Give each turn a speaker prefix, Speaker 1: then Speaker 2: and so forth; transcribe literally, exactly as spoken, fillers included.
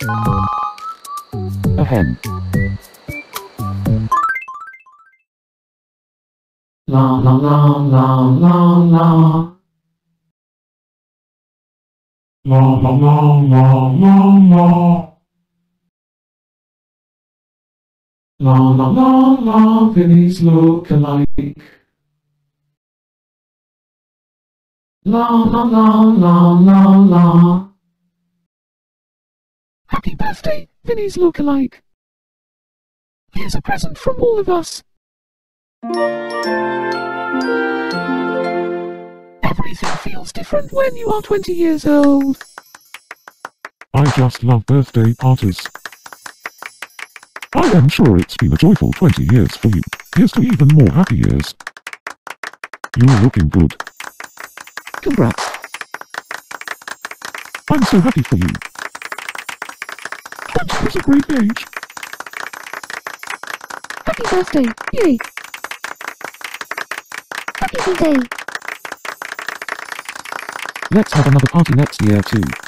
Speaker 1: A hen.
Speaker 2: La la la la la la. La la la la la la. La la la la, Vinny's look alike. La la la la la la. Happy birthday, Vinny's look alike. Here's a present from all of us. Everything feels different when you are twenty years old.
Speaker 3: I just love birthday parties. I am sure it's been a joyful twenty years for you. Here's to even more happy years. You're looking good.
Speaker 2: Congrats.
Speaker 3: I'm so happy for you. twenty is a great age.
Speaker 4: Happy birthday, yay! Happy birthday!
Speaker 1: Let's have another party next year too.